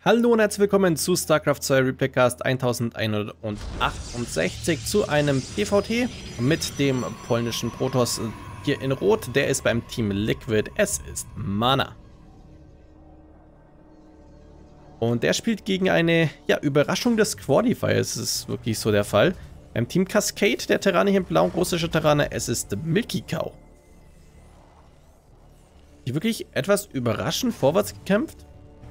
Hallo und herzlich willkommen zu StarCraft 2 Replaycast 1168 zu einem PvT mit dem polnischen Protoss hier in Rot. Der ist beim Team Liquid, es ist Mana. Und der spielt gegen eine Überraschung des Qualifiers, das ist wirklich so der Fall. Beim Team Cascade, der Terraner hier in blau, russischer Terraner, es ist Milky Cow. Die wirklich etwas überraschend vorwärts gekämpft.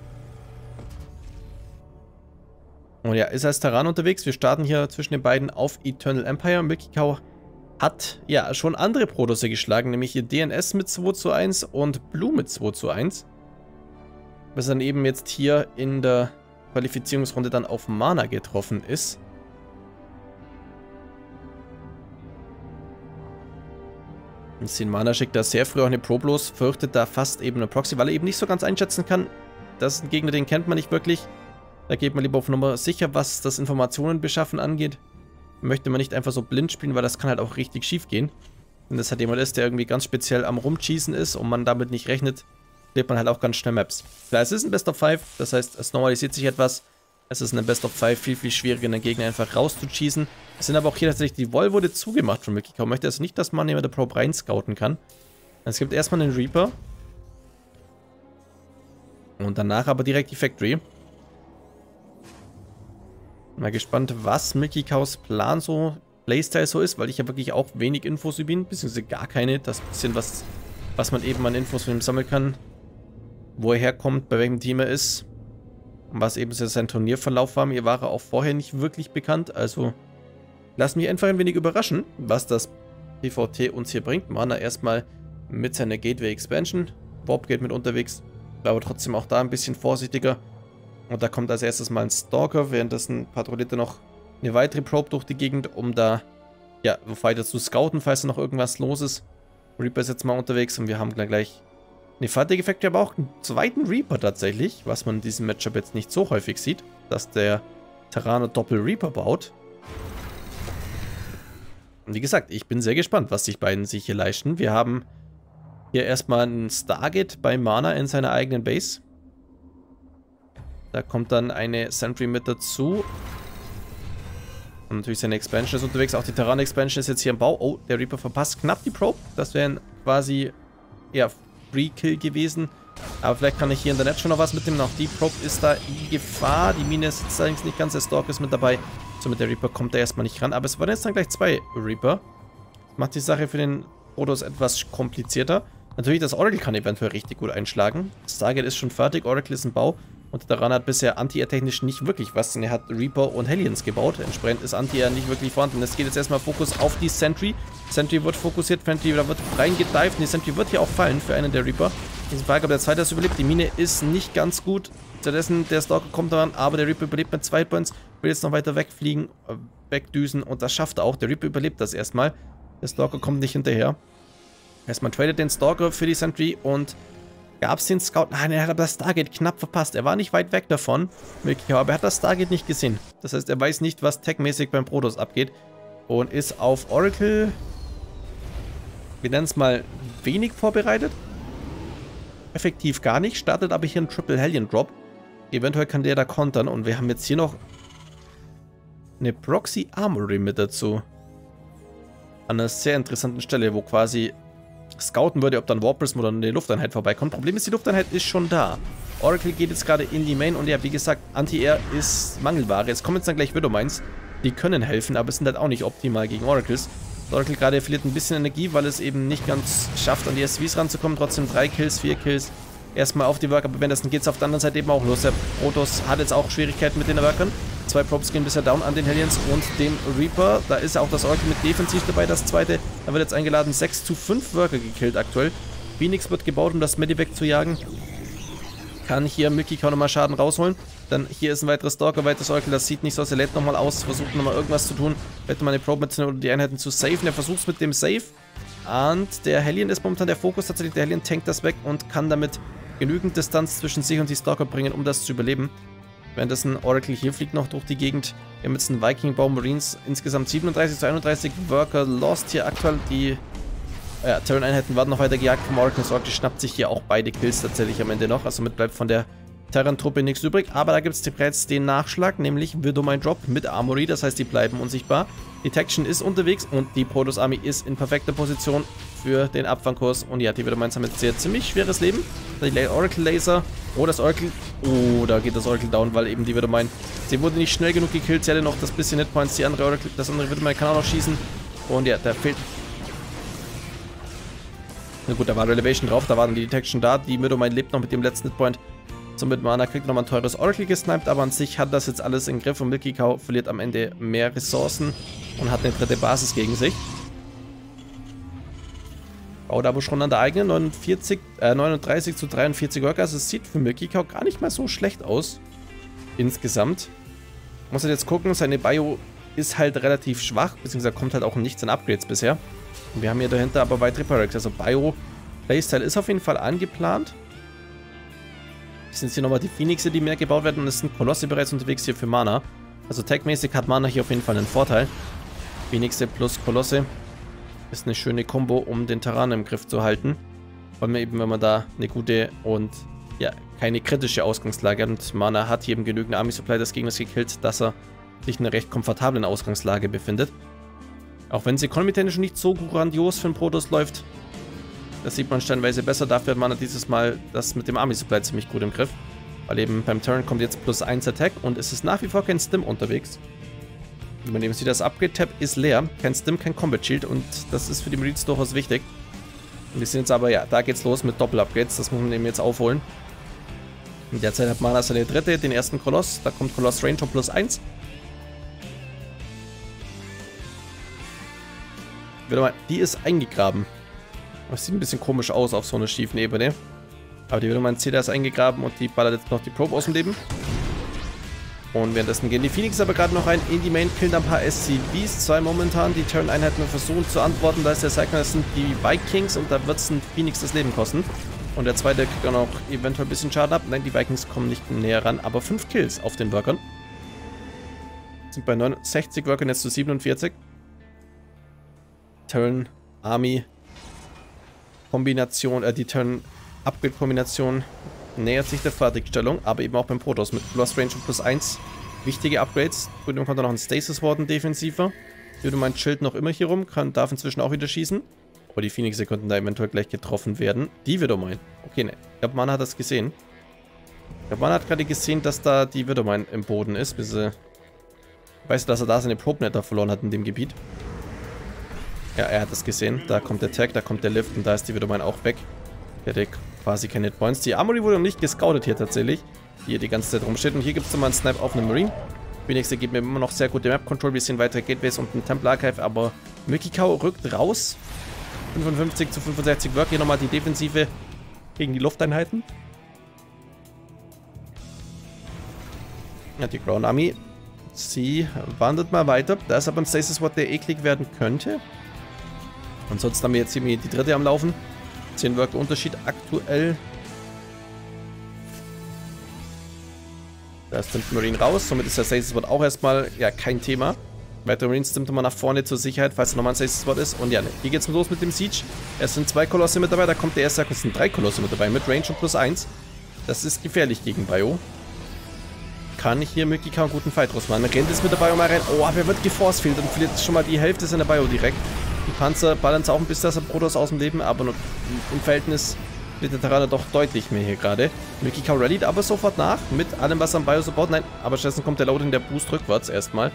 Und ja, ist als Terran unterwegs. Wir starten hier zwischen den beiden auf Eternal Empire. Milky Cow hat ja schon andere Protosse geschlagen, nämlich hier DNS mit 2:1 und Blue mit 2:1. Was dann eben jetzt hier in der Qualifizierungsrunde dann auf Mana getroffen ist. Und den Mana schickt da sehr früh auch eine Probe los, fürchtet da fast eben eine Proxy, weil er eben nicht so ganz einschätzen kann. Das ist ein Gegner, den kennt man nicht wirklich. Da geht man lieber auf Nummer sicher, was das Informationenbeschaffen angeht. Möchte man nicht einfach so blind spielen, weil das kann halt auch richtig schief gehen. Wenn das halt jemand ist, der irgendwie ganz speziell am Rumcheesen ist und man damit nicht rechnet, verliert man halt auch ganz schnell Maps. Klar, es ist ein Best of 5, das heißt, es normalisiert sich etwas. Es ist in einem Best of 5 viel, viel schwieriger, einen Gegner einfach rauszucheesen. Es sind aber auch hier tatsächlich, die Wall wurde zugemacht von Milky Cow. Möchte also nicht, dass man jemand der Probe rein scouten kann. Es gibt erstmal einen Reaper. Und danach aber direkt die Factory. Mal gespannt, was Milky Cows Plan so, Playstyle so ist, weil ich ja wirklich auch wenig Infos über ihn, beziehungsweise gar keine. Das bisschen, was man eben an Infos von ihm sammeln kann. Wo er herkommt, bei welchem Team er ist. Und was eben sein Turnierverlauf war. Mir war er auch vorher nicht wirklich bekannt. Also, lass mich einfach ein wenig überraschen, was das PvT uns hier bringt. Mana erstmal mit seiner Gateway Expansion. Warp geht mit unterwegs. Aber trotzdem auch da ein bisschen vorsichtiger. Und da kommt als erstes mal ein Stalker, währenddessen patrouilliert er noch eine weitere Probe durch die Gegend, um da, ja, weiter zu scouten, falls da noch irgendwas los ist. Reaper ist jetzt mal unterwegs und wir haben gleich eine fertige Factory, aber auch einen zweiten Reaper tatsächlich, was man in diesem Matchup jetzt nicht so häufig sieht, dass der Terraner Doppel-Reaper baut. Und wie gesagt, ich bin sehr gespannt, was die beiden sich hier leisten. Wir haben hier erstmal einen Stargate bei Mana in seiner eigenen Base. Da kommt dann eine Sentry mit dazu. Und natürlich seine Expansion ist unterwegs. Auch die Terran-Expansion ist jetzt hier im Bau. Oh, der Reaper verpasst knapp die Probe. Das wäre quasi, ja, Free-Kill gewesen. Aber vielleicht kann ich hier in der Net schon noch was mitnehmen. Auch die Probe ist da in Gefahr. Die Mine ist jetzt allerdings nicht ganz. Der Stalker ist mit dabei. Somit der Reaper kommt da erstmal nicht ran. Aber es waren jetzt dann gleich zwei Reaper. Das macht die Sache für den Protoss etwas komplizierter. Natürlich, das Oracle kann eventuell richtig gut einschlagen. Stargate ist schon fertig. Oracle ist im Bau. Und daran hat bisher Anti-Air-technisch nicht wirklich was, denn er hat Reaper und Hellions gebaut. Entsprechend ist Anti-Air nicht wirklich vorhanden. Es geht jetzt erstmal Fokus auf die Sentry. Sentry wird fokussiert, Sentry da wird reingedived. Die Sentry wird hier auch fallen für einen der Reaper. Diesen Frage, ob der zweite das überlebt. Die Mine ist nicht ganz gut. Stattdessen, der Stalker kommt daran, aber der Reaper überlebt mit 2 Points. Will jetzt noch weiter wegfliegen, wegdüsen und das schafft er auch. Der Reaper überlebt das erstmal. Der Stalker kommt nicht hinterher. Erstmal tradet den Stalker für die Sentry und gab es den Scout? Nein, er hat aber das Stargate knapp verpasst. Er war nicht weit weg davon, aber er hat das Stargate nicht gesehen. Das heißt, er weiß nicht, was techmäßig beim Protoss abgeht. Und ist auf Oracle, wir nennen es mal, wenig vorbereitet. Effektiv gar nicht. Startet aber hier einen Triple Hellion Drop. Eventuell kann der da kontern. Und wir haben jetzt hier noch eine Proxy Armory mit dazu. An einer sehr interessanten Stelle, wo quasi scouten würde, ob dann Warprism oder eine Lufteinheit vorbeikommt. Problem ist, die Lufteinheit ist schon da. Oracle geht jetzt gerade in die Main und ja, wie gesagt, Anti-Air ist Mangelware. Jetzt kommen jetzt dann gleich Widowmines. Die können helfen, aber es sind halt auch nicht optimal gegen Oracles. Oracle gerade verliert ein bisschen Energie, weil es eben nicht ganz schafft, an die SCVs ranzukommen. Trotzdem 3 Kills, 4 Kills. Erstmal auf die Worker, aber währenddessen geht es auf der anderen Seite eben auch los. Der Protoss hat jetzt auch Schwierigkeiten mit den Workern. 2 Probes gehen bisher down an den Hellions und dem Reaper. Da ist auch das Oracle mit defensiv dabei, das zweite. Da wird jetzt eingeladen, 6:5 Worker gekillt aktuell. Phoenix wird gebaut, um das Medivac zu jagen. Kann hier Milky Cow nochmal Schaden rausholen. Dann hier ist ein weiteres Stalker, weiteres Oracle, das sieht nicht so aus. Er lädt nochmal aus, versucht nochmal irgendwas zu tun. Lädt nochmal eine Probe mitzunehmen oder die Einheiten zu safen. Er versucht es mit dem Save. Und der Hellion ist momentan der Fokus tatsächlich. Der Hellion tankt das weg und kann damit genügend Distanz zwischen sich und die Stalker bringen, um das zu überleben. Währenddessen Oracle hier fliegt noch durch die Gegend. Wir haben jetzt einen Viking Bau Marines. Insgesamt 37:31 Worker lost hier aktuell. Die Terran-Einheiten werden noch weiter gejagt vom Oracle. Das Oracle schnappt sich hier auch beide Kills tatsächlich am Ende noch. Also somit bleibt von der Terran-Truppe nichts übrig, aber da gibt es bereits den Nachschlag, nämlich Widowmine Drop mit Armory, das heißt, die bleiben unsichtbar. Detection ist unterwegs und die Protoss Army ist in perfekter Position für den Abfangkurs. Und ja, die Widowmines haben jetzt sehr ziemlich schweres Leben. Die Oracle Laser, oh, das Oracle, oh, da geht das Oracle down, weil eben die Widowmine, sie wurde nicht schnell genug gekillt, sie hatte noch das bisschen Hitpoints, das andere Widowmine kann auch noch schießen. Und ja, da fehlt... Na gut, da war Elevation drauf, da war dann die Detection da, die Widowmine lebt noch mit dem letzten Hitpoint. Somit Mana kriegt nochmal ein teures Oracle gesniped, aber an sich hat das jetzt alles im Griff und Milky Cow verliert am Ende mehr Ressourcen und hat eine dritte Basis gegen sich. Baut aber schon an der eigenen 39 zu 43 Worker, also es sieht für Milky Cow gar nicht mal so schlecht aus. Insgesamt. Muss halt jetzt gucken, seine Bio ist halt relativ schwach, beziehungsweise kommt halt auch nichts an Upgrades bisher. Und wir haben hier dahinter aber weitere Pyrex, also Bio Playstyle ist auf jeden Fall angeplant. Sind hier nochmal die Phoenixe, die mehr gebaut werden und es sind Kolosse bereits unterwegs hier für Mana. Also tagmäßig hat Mana hier auf jeden Fall einen Vorteil. Phoenixe plus Kolosse ist eine schöne Kombo, um den Terran im Griff zu halten. Vor allem eben, wenn man da eine gute und ja, keine kritische Ausgangslage hat. Und Mana hat hier eben genügend Army Supply des Gegners gekillt, dass er sich in einer recht komfortablen Ausgangslage befindet. Auch wenn es economy-technisch nicht so grandios für den Protoss läuft. Das sieht man stellenweise besser, dafür hat man dieses Mal das mit dem Army Supply ziemlich gut im Griff. Weil eben beim Turn kommt jetzt +1 Attack und es ist nach wie vor kein Stim unterwegs. Wie man eben sieht, das Upgrade-Tab ist leer. Kein Stim, kein Combat Shield und das ist für die Marines durchaus wichtig. Und wir sehen jetzt aber, ja, da geht's los mit Doppel-Upgrades, das muss man eben jetzt aufholen. In der Zeit hat Mana seine dritte, den ersten Koloss, da kommt Koloss Ranger +1. Wieder mal, die ist eingegraben. Das sieht ein bisschen komisch aus auf so einer schiefen Ebene. Aber die Widowmine C ist eingegraben und die ballert jetzt noch die Probe aus dem Leben. Und währenddessen gehen die Phoenix aber gerade noch rein in die Main, killen ein paar SCVs. Zwei momentan, die Turn-Einheiten versuchen zu antworten. Da ist der Cyclone, das sind die Vikings und da wird es ein Phoenix das Leben kosten. Und der zweite kriegt auch noch eventuell ein bisschen Schaden ab. Nein, die Vikings kommen nicht näher ran, aber 5 Kills auf den Workern. Sind bei 69 Workern jetzt zu 47. Turn, Army, Kombination, die Turn-Upgrade-Kombination nähert sich der Fertigstellung, aber eben auch beim Protoss mit Lost Range und +1. Wichtige Upgrades. Gut, dann kommt da noch ein Stasis Warden defensiver. Widowmine chillt noch immer hier rum, darf inzwischen auch wieder schießen. Aber die Phoenixe könnten da eventuell gleich getroffen werden. Die Widowmine. Okay, ne. Ich glaube, Mana hat das gesehen. Ich glaube, Mana hat gerade gesehen, dass da die Widowmine im Boden ist. Bis weißt du, dass er da seine Probe-Netter verloren hat in dem Gebiet? Ja, er hat das gesehen. Da kommt der Tag, da kommt der Lift und da ist die Widowmine auch weg. Der hat quasi keine Hitpoints. Die Armory wurde noch nicht gescoutet hier tatsächlich. Die hier die ganze Zeit rumsteht. Und hier gibt es nochmal einen Snipe auf einen Marine. Phoenix gibt mir immer noch sehr gute Map-Control. Wir sehen weitere Gateways und ein Temple Archive. Aber Milky Cow rückt raus. 55 zu 65 Work. Hier nochmal die Defensive gegen die Lufteinheiten. Ja, die Crown Army. Sie wandert mal weiter. Da ist aber ein Stasis Ward, der eklig werden könnte. Ansonsten haben wir jetzt hier die dritte am Laufen. 10 Worker Unterschied aktuell. Da ist der Marine raus. Somit ist der Stasis Ward auch erstmal ja kein Thema. Weitere Marines stimmt mal nach vorne zur Sicherheit, falls nochmal ein Stasis Ward ist. Und ja, hier geht's los mit dem Siege. Es sind 2 Kolosse mit dabei. Da kommt der erste, es sind 3 Kolosse mit dabei. Mit Range und +1. Das ist gefährlich gegen Bio. Kann hier Milky Cow einen guten Fight draus machen. Rennt jetzt mit der Bio mal rein. Oh, aber er wird geforcefieldet und verliert schon mal die Hälfte seiner Bio direkt. Die Panzer ballern auch ein bisschen das Protoss aus dem Leben, aber im Verhältnis wird der Terraner doch deutlich mehr hier gerade. Milky Cow rallied aber sofort nach mit allem, was am Bio so baut. Nein, aber stattdessen kommt der Loading, der Boost rückwärts erstmal.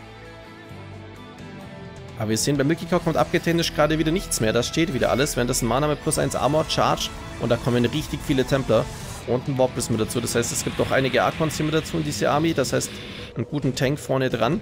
Aber wir sehen, bei Milky Cow kommt abgetechnisch gerade wieder nichts mehr. Da steht wieder alles, wenn das ein Mana mit +1 Armor, Charge und da kommen richtig viele Templer und ein Warp ist mit dazu. Das heißt, es gibt auch einige Archons hier mit dazu in diese Army. Das heißt, einen guten Tank vorne dran.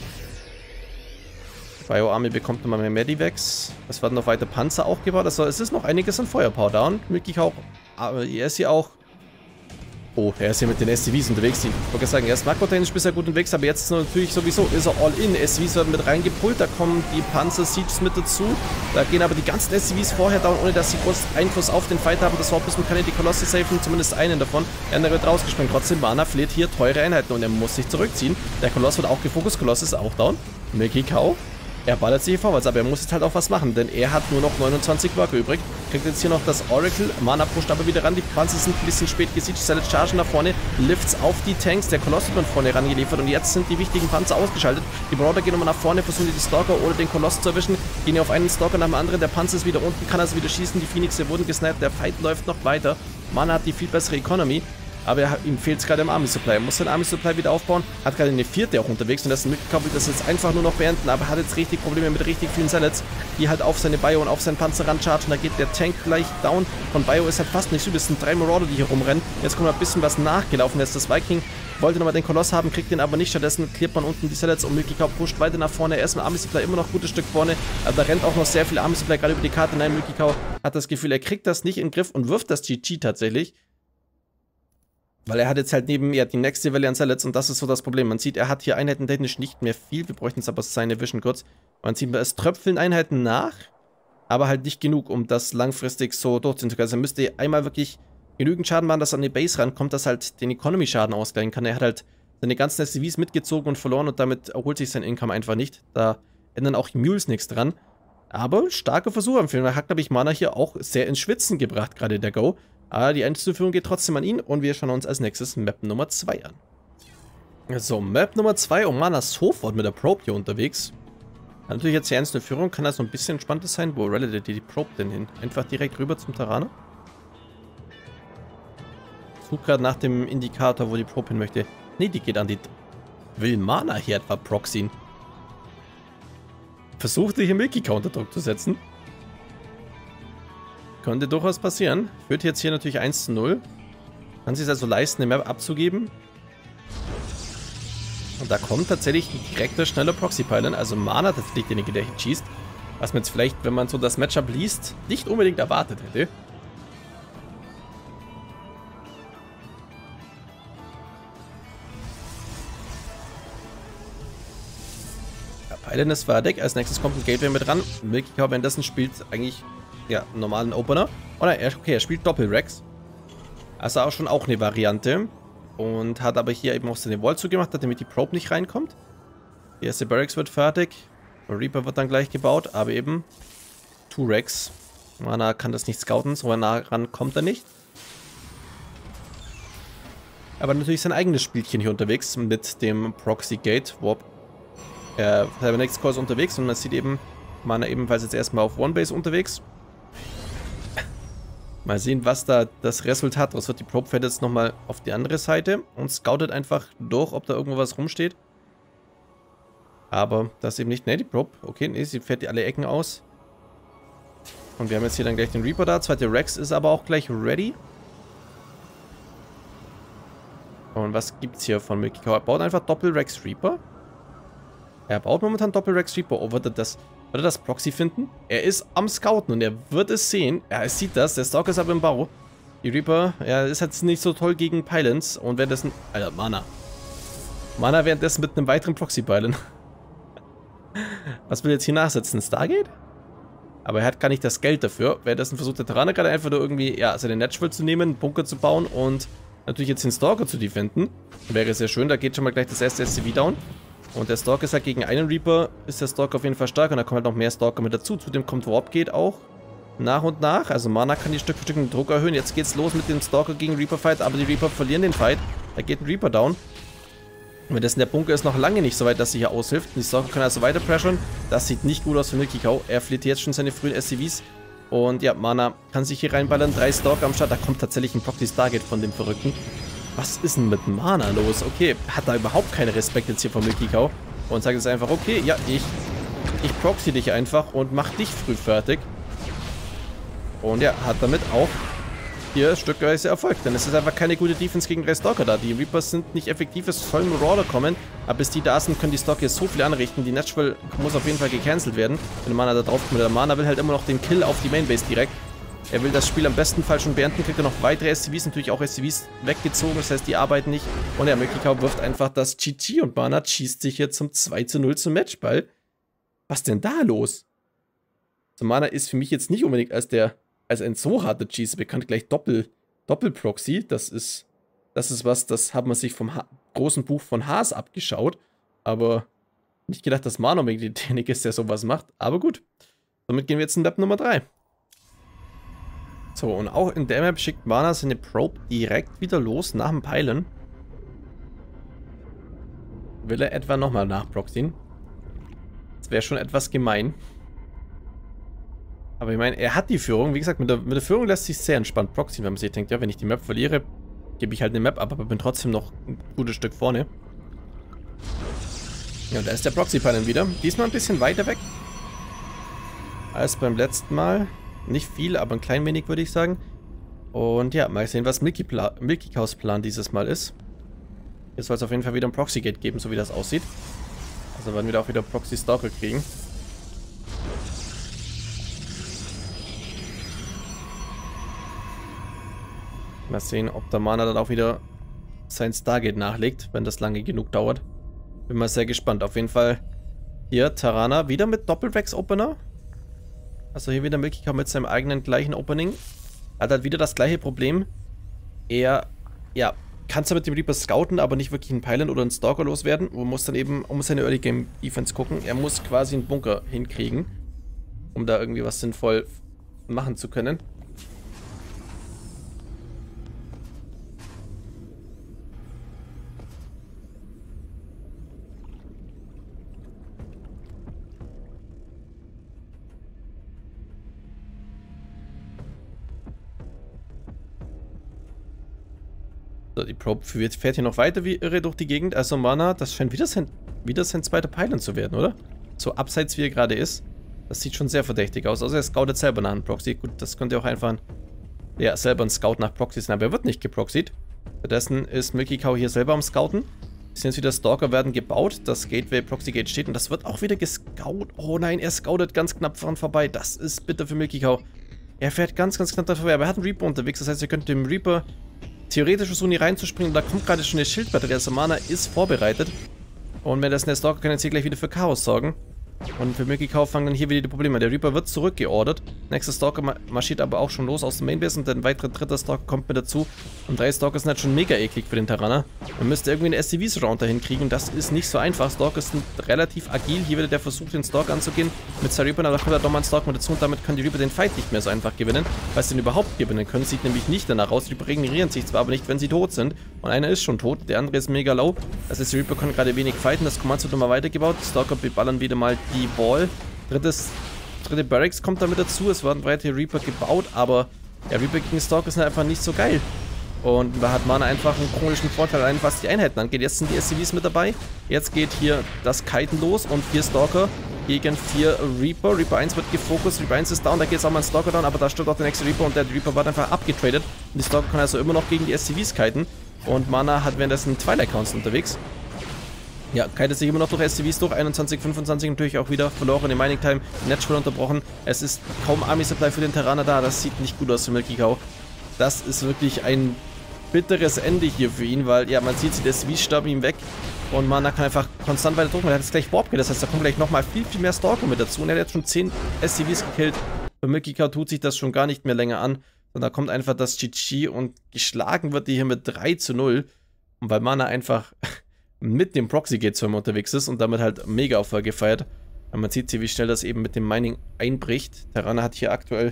Bio Army bekommt nochmal mehr Medivacs. Es werden noch weiter Panzer auch gebaut. Also es ist noch einiges an Feuerpower da. Und Milky Cow, aber er ist hier auch... Oh, er ist hier mit den SCVs unterwegs. Ich wollte sagen, er ist makrotechnisch bisher gut unterwegs, aber jetzt natürlich sowieso ist er all in. SCVs werden mit reingepult, da kommen die Panzer-Sieges mit dazu. Da gehen aber die ganzen SCVs vorher down, ohne dass sie groß Einfluss auf den Fight haben. Das Warp-Bisschen kann ja die Kolosse safen, zumindest einen davon. Der andere wird rausgesprengt. Trotzdem, Mana verliert hier teure Einheiten und er muss sich zurückziehen. Der Koloss wird auch gefokust, Koloss ist auch down. Milky Cow Er ballert sich hier vorwärts, aber er muss jetzt halt auch was machen, denn er hat nur noch 29 Worker übrig. Kriegt jetzt hier noch das Oracle. Mana pusht aber wieder ran. Die Panzer sind ein bisschen spät gesiegt. Salad chargen nach vorne. Lifts auf die Tanks. Der Koloss wird von vorne rangeliefert. Und jetzt sind die wichtigen Panzer ausgeschaltet. Die Marauder gehen nochmal nach vorne, versuchen die Stalker oder den Koloss zu erwischen. Gehen hier auf einen Stalker nach dem anderen. Der Panzer ist wieder unten, kann also wieder schießen. Die Phoenixe wurden gesnappt. Der Fight läuft noch weiter. Mana hat die viel bessere Economy. Aber ihm fehlt es gerade im Army Supply. Er muss sein Army Supply wieder aufbauen. Hat gerade eine 4. auch unterwegs und das ist mitgekoppelt. Das jetzt einfach nur noch beenden. Aber hat jetzt richtig Probleme mit richtig vielen Salads, die halt auf seine Bio und auf seinen Panzer ranchargen. Da geht der Tank gleich down. Von Bio ist halt fast nicht so. Es sind 3 Marauder, die hier rumrennen. Jetzt kommt ein bisschen was nachgelaufen. Jetzt das Viking wollte nochmal den Koloss haben, kriegt den aber nicht. Stattdessen klärt man unten die Salads und Milky Cow pusht weiter nach vorne. Er ist mit Army Supply immer noch ein gutes Stück vorne. Aber da rennt auch noch sehr viel Army Supply gerade über die Karte. Nein, Milky Cow hat das Gefühl, er kriegt das nicht in den Griff und wirft das GG tatsächlich. Weil er hat jetzt halt neben die nächste Welle an Salads und das ist so das Problem. Man sieht, er hat hier einheitentechnisch nicht mehr viel. Wir bräuchten jetzt aber seine Vision kurz. Man sieht, es tröpfeln Einheiten nach, aber halt nicht genug, um das langfristig so durchziehen zu können. Also er müsste einmal wirklich genügend Schaden machen, dass er an die Base rankommt, dass halt den Economy-Schaden ausgleichen kann. Er hat halt seine ganzen SCVs mitgezogen und verloren und damit erholt sich sein Income einfach nicht. Da ändern auch die Mules nichts dran. Aber starke Versuche am Film. Er hat, glaube ich, Mana hier auch sehr ins Schwitzen gebracht, gerade der Go. Aber die Einzelführung geht trotzdem an ihn und wir schauen uns als nächstes Map Nummer 2 an. So, Map Nummer 2, Omana sofort mit der Probe hier unterwegs. Hat natürlich jetzt die einzelne Führung, kann das so ein bisschen entspannter sein. Wo rallet die Probe denn hin? Einfach direkt rüber zum Terraner? Such gerade nach dem Indikator, wo die Probe hin möchte. Ne, die geht an die... Will Mana hier etwa proxyen? Versuchte hier Milky Cow unter Druck zu setzen. Könnte durchaus passieren. Führt jetzt hier natürlich 1:0. Kann sich also leisten, eine Map abzugeben. Und da kommt tatsächlich ein direkter, schneller Proxy-Pylon. Also Mana tatsächlich derjenige, der hier schießt. Was man jetzt vielleicht, wenn man so das Matchup liest, nicht unbedingt erwartet hätte. Ja, Pylon ist fertig. Als nächstes kommt ein Gateway mit ran. Milky Cow währenddessen spielt eigentlich... ja, einen normalen Opener. Oder okay, er spielt Doppel-Rex. Also auch schon auch eine Variante. Und hat aber hier eben auch seine Wall zugemacht, damit die Probe nicht reinkommt. Die erste Barracks wird fertig. Reaper wird dann gleich gebaut, aber eben 2 Rex. Mana kann das nicht scouten, so nah ran kommt er nicht. Aber natürlich sein eigenes Spielchen hier unterwegs mit dem Proxy Gate Warp. Cybernetic Core ist unterwegs und man sieht eben, Mana ebenfalls jetzt erstmal auf One Base unterwegs. Mal sehen, was da das Resultat ist. Wird die Probe fährt jetzt nochmal auf die andere Seite und scoutet einfach durch, ob da irgendwo was rumsteht. Aber das eben nicht. Ne, die Probe, okay, ne, sie fährt die alle Ecken aus. Und wir haben jetzt hier dann gleich den Reaper da. Zweite Rex ist aber auch gleich ready. Und was gibt's hier von Milky Cow? Er baut einfach Doppel-Rex Reaper. Er baut momentan Doppel-Rex Reaper. Oh, wird er das Proxy finden? Er ist am Scouten und er wird es sehen. Er sieht das. Der Stalker ist aber im Bau. Die Reaper, ja, ist jetzt nicht so toll gegen Pylons. Und währenddessen... Alter, Mana. Mana währenddessen mit einem weiteren Proxy-Pylon. Was will er jetzt hier nachsetzen? Stargate? Aber er hat gar nicht das Geld dafür. Währenddessen versucht der Terraner gerade einfach nur irgendwie, ja, seine Natural zu nehmen, einen Bunker zu bauen und natürlich jetzt den Stalker zu defenden. Wäre sehr schön. Da geht schon mal gleich das erste SCV down. Und der Stalker ist halt gegen einen Reaper, ist der Stalker auf jeden Fall stark und da kommen halt noch mehr Stalker mit dazu. Zudem kommt Warpgate auch nach und nach. Also Mana kann die Stück für Stück den Druck erhöhen. Jetzt geht's los mit dem Stalker gegen Reaper Fight, aber die Reaper verlieren den Fight. Da geht ein Reaper down. Und währenddessen der Bunker ist noch lange nicht so weit, dass sie hier aushilft. Die Stalker können also weiter pressuren. Das sieht nicht gut aus für Milky Cow. Er verliert jetzt schon seine frühen SCVs. Und ja, Mana kann sich hier reinballern. 3 Stalker am Start. Da kommt tatsächlich ein Proxy Stargate von dem Verrückten. Was ist denn mit Mana los? Okay, hat da überhaupt keinen Respekt jetzt hier von Milky Cow. Und sagt jetzt einfach, okay, ja, ich proxy dich einfach und mach dich früh fertig. Und ja, hat damit auch hier stückweise Erfolg. Denn es ist einfach keine gute Defense gegen 3 Stalker da. Die Reapers sind nicht effektiv, es sollen Marauder kommen. Aber bis die da sind, können die Stalker so viel anrichten. Die Natural muss auf jeden Fall gecancelt werden, wenn Mana da drauf kommt. Der Mana will halt immer noch den Kill auf die Mainbase direkt. Er will das Spiel am besten Fall schon beenden, kriegt er noch weitere SCVs, natürlich auch SCVs weggezogen, das heißt, die arbeiten nicht. Und ja, Milky Cow wirft einfach das GG und Mana schießt sich hier zum 2:0 zum Matchball. Was denn da los? So, Mana ist für mich jetzt nicht unbedingt als ein so harter Cheese bekannt, gleich Doppel-Proxy. Das ist was, das hat man sich vom großen Buch von Haas abgeschaut. Aber Nicht gedacht, dass Mana unbedingt derjenige ist, der sowas macht. Aber gut. Somit gehen wir jetzt in Map Nummer 3. So, und auch in der Map schickt Mana seine Probe direkt wieder los nach dem Peilen. Will er etwa nochmal nachproxien? Das wäre schon etwas gemein. Aber ich meine, er hat die Führung. Wie gesagt, mit der Führung lässt sich sehr entspannt proxien, wenn man sich denkt, ja, wenn ich die Map verliere, gebe ich halt eine Map ab, aber bin trotzdem noch ein gutes Stück vorne. Ja, und da ist der Proxy-Peilen wieder. Diesmal ein bisschen weiter weg als beim letzten Mal. Nicht viel, aber ein klein wenig, würde ich sagen. Und ja, mal sehen, was Milky Cows Plan dieses Mal ist. Hier soll es auf jeden Fall wieder ein Proxy-Gate geben, so wie das aussieht. Also werden wir da auch wieder Proxy-Stalker kriegen. Mal sehen, ob der Mana dann auch wieder sein Stargate nachlegt, wenn das lange genug dauert. Bin mal sehr gespannt. Auf jeden Fall hier Tarana wieder mit Doppelrex-Opener. Also hier wieder Milky Cow mit seinem eigenen gleichen Opening. Hat halt wieder das gleiche Problem. Er, ja, kann zwar mit dem Reaper scouten, aber nicht wirklich einen Pylon oder einen Stalker loswerden. Und muss dann eben um seine Early Game Defense gucken. Er muss quasi einen Bunker hinkriegen, um da irgendwie was sinnvoll machen zu können. So, die Probe fährt hier noch weiter wie irre durch die Gegend. Also Mana, das scheint wieder sein zweiter Pylon zu werden, oder? So abseits wie er gerade ist. Das sieht schon sehr verdächtig aus. Also er scoutet selber nach einem Proxy. Gut, das könnte auch einfach selber ein Scout nach Proxy sein, aber er wird nicht geproxied. Stattdessen ist Milky Cow hier selber am Scouten. Wir sehen jetzt wieder, Stalker werden gebaut. Das Gateway Proxy Gate steht und das wird auch wieder gescout. Oh nein, er scoutet ganz knapp dran vorbei. Das ist bitter für Milky Cow. Er fährt ganz knapp dran vorbei, aber er hat einen Reaper unterwegs. Das heißt, ihr könnt dem Reaper theoretisch versuchen, hier reinzuspringen. Da kommt gerade schon eine Schildbatterie. Also Mana ist vorbereitet. Und wenn das der Stalker kann jetzt hier gleich wieder für Chaos sorgen. Und für Milky Cow fangen dann hier wieder die Probleme. Der Reaper wird zurückgeordert. Nächster Stalker marschiert aber auch schon los aus dem Mainbase und ein weiterer dritter Stalker kommt mit dazu. Und 3 Stalker sind halt schon mega eklig für den Terraner. Man müsste irgendwie eine SCV-Surround dahin kriegen. Das ist nicht so einfach. Stalker sind relativ agil. Hier wieder der Versuch, den Stalker anzugehen mit 2 Reapern. Aber da kommt halt nochmal ein Stalker mit dazu und damit können die Reaper den Fight nicht mehr so einfach gewinnen. Weil sie den überhaupt gewinnen können. Sieht nämlich nicht danach aus. Die Reaper regenerieren sich zwar, aber nicht, wenn sie tot sind. Und einer ist schon tot. Der andere ist mega low. Das heißt, die Reaper können gerade wenig fighten. Das Kommando wird nochmal weitergebaut. Die Stalker beballern wieder mal die Wall. Dritte Barracks kommt damit dazu. Es werden weitere Reaper gebaut, aber der Reaper gegen Stalker ist einfach nicht so geil. Und da hat Mana einfach einen chronischen Vorteil, allein was die Einheiten angeht. Jetzt sind die SCVs mit dabei. Jetzt geht hier das Kiten los und 4 Stalker gegen 4 Reaper. Reaper 1 wird gefokust, Reaper 1 ist down, da geht es auch mal ein Stalker down, aber da stirbt auch der nächste Reaper und der Reaper wird einfach abgetradet. Und die Stalker kann also immer noch gegen die SCVs kiten. Und Mana hat währenddessen Twilight Council unterwegs. Ja, kitet sich immer noch durch SCVs durch. 21, 25 natürlich auch wieder verloren im Mining Time. Natural unterbrochen. Es ist kaum Army Supply für den Terraner da. Das sieht nicht gut aus für Milky Cow. Das ist wirklich ein bitteres Ende hier für ihn, weil, ja, man sieht, die SCVs sterben ihm weg. Und Mana kann einfach konstant weiter drücken. Er hat jetzt gleich Warp Kill. Das heißt, da kommt gleich nochmal viel mehr Stalker mit dazu. Und er hat jetzt schon 10 SCVs gekillt. Für Milky Cow tut sich das schon gar nicht mehr länger an. Sondern da kommt einfach das GG und geschlagen wird die hier mit 3:0. Und weil Mana einfach mit dem Proxy Gate Server unterwegs ist und damit halt mega Erfolg gefeiert. Aber man sieht hier, wie schnell das eben mit dem Mining einbricht. Terraner hat hier aktuell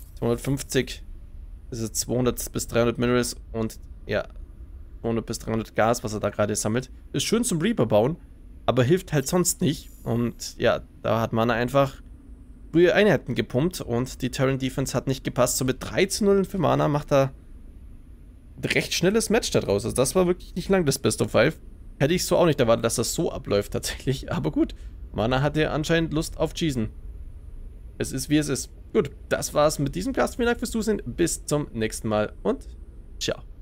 250, das ist 200 bis 300 Minerals und ja, 200 bis 300 Gas, was er da gerade sammelt. Ist schön zum Reaper bauen, aber hilft halt sonst nicht. Und ja, da hat Mana einfach frühe Einheiten gepumpt und die Terran Defense hat nicht gepasst. So mit 3:0 für Mana macht er ein recht schnelles Match da draus. Also das war wirklich nicht lang das Best of 5. Hätte ich so auch nicht erwartet, dass das so abläuft tatsächlich. Aber gut, Mana hatte anscheinend Lust auf Cheesen. Es ist, wie es ist. Gut, das war's mit diesem Cast. Vielen Dank fürs Zusehen. Bis zum nächsten Mal und ciao.